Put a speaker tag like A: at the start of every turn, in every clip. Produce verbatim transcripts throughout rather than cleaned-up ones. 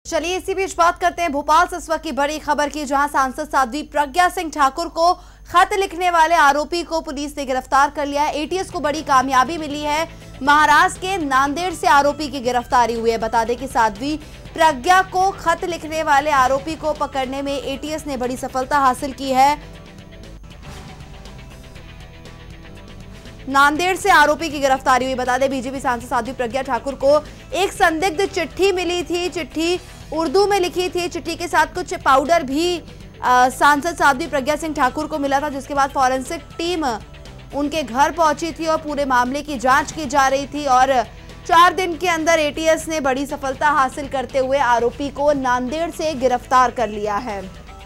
A: चलिए इसी बीच बात करते हैं भोपाल से इस वक्त की बड़ी खबर की, जहां सांसद साध्वी प्रज्ञा सिंह ठाकुर को खत लिखने वाले आरोपी को पुलिस ने गिरफ्तार कर लिया है। एटीएस को बड़ी कामयाबी मिली है। महाराष्ट्र के नांदेड़ से आरोपी की गिरफ्तारी हुई है। बता दें कि साध्वी प्रज्ञा को खत लिखने वाले आरोपी को पकड़ने में एटीएस ने बड़ी सफलता हासिल की है। नांदेड़ से आरोपी की गिरफ्तारी हुई। बता दें बीजेपी सांसद साध्वी प्रज्ञा ठाकुर को एक संदिग्ध चिट्ठी मिली थी। चिट्ठी उर्दू में लिखी थी। चिट्ठी के साथ कुछ पाउडर भी आ, सांसद साध्वी प्रज्ञा सिंह ठाकुर को मिला था, जिसके बाद फॉरेंसिक टीम उनके घर पहुंची थी और पूरे मामले की जांच की जा रही थी। और चार दिन के अंदर एटीएस ने बड़ी सफलता हासिल करते हुए आरोपी को नांदेड़ से गिरफ्तार कर लिया है।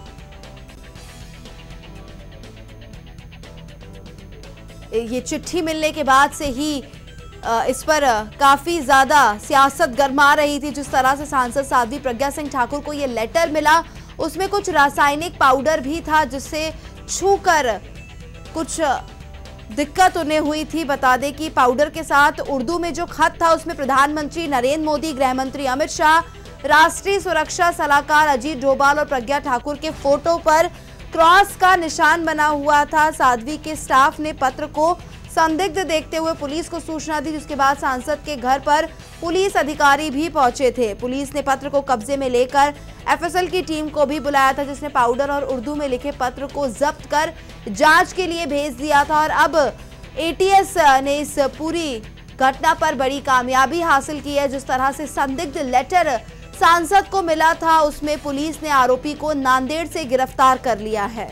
A: ये चिट्ठी मिलने के बाद से ही इस पर काफी ज्यादा सियासत गरमा रही थी। जिस तरह से सांसद साध्वी प्रज्ञा सिंह ठाकुर को ये लेटर मिला, उसमें कुछ रासायनिक पाउडर भी था, जिससे छूकर कुछ दिक्कत उन्हें हुई थी। बता दें कि पाउडर के साथ उर्दू में जो खत था, उसमें प्रधानमंत्री नरेंद्र मोदी, गृह मंत्री अमित शाह, राष्ट्रीय सुरक्षा सलाहकार अजीत डोभाल और प्रज्ञा ठाकुर के फोटो पर क्रॉस का निशान बना हुआ था। साध्वी के स्टाफ ने पत्र को संदिग्ध देखते हुए पुलिस को सूचना दी, जिसके बाद सांसद के घर पर पुलिस अधिकारी भी पहुंचे थे। पुलिस ने पत्र को कब्जे में लेकर एफएसएल की टीम को भी बुलाया था, जिसने पाउडर और उर्दू में लिखे पत्र को जब्त कर जांच के लिए भेज दिया था। और अब एटीएस ने इस पूरी घटना पर बड़ी कामयाबी हासिल की है। जिस तरह से संदिग्ध लेटर सांसद को मिला था, उसमें पुलिस ने आरोपी को नांदेड़ से गिरफ्तार कर लिया है।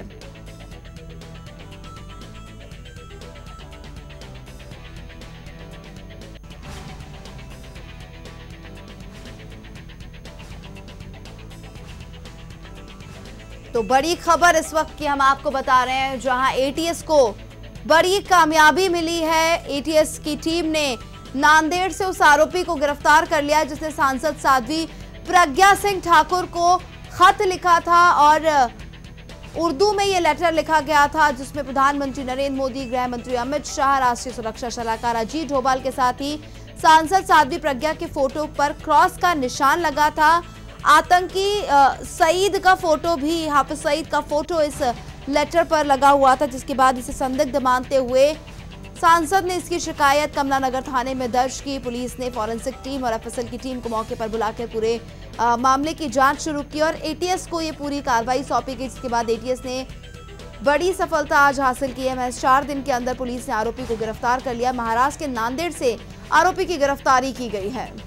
A: तो बड़ी खबर इस वक्त की हम आपको बता रहे हैं, जहां एटीएस को बड़ी कामयाबी मिली है। एटीएस की टीम ने नांदेड़ से उस आरोपी को गिरफ्तार कर लिया, जिसने सांसद साध्वी प्रज्ञा सिंह ठाकुर को खत लिखा था। और उर्दू में ये लेटर लिखा गया था, जिसमें प्रधानमंत्री नरेंद्र मोदी, गृह मंत्री अमित शाह, राष्ट्रीय सुरक्षा सलाहकार अजीत डोभाल के साथ ही सांसद साध्वी प्रज्ञा के फोटो पर क्रॉस का निशान लगा था। आतंकी सईद का फोटो भी, हाफिज सईद का फोटो इस लेटर पर लगा हुआ था, जिसके बाद इसे संदिग्ध मानते हुए सांसद ने इसकी शिकायत कमला नगर थाने में दर्ज की। पुलिस ने फॉरेंसिक टीम और एफएसएल की टीम को मौके पर बुलाकर पूरे आ, मामले की जांच शुरू की और एटीएस को ये पूरी कार्रवाई सौंपी गई, जिसके बाद एटीएस ने बड़ी सफलता आज हासिल की है। महज चार दिन के अंदर पुलिस ने आरोपी को गिरफ्तार कर लिया। महाराष्ट्र के नांदेड़ से आरोपी की गिरफ्तारी की गई है।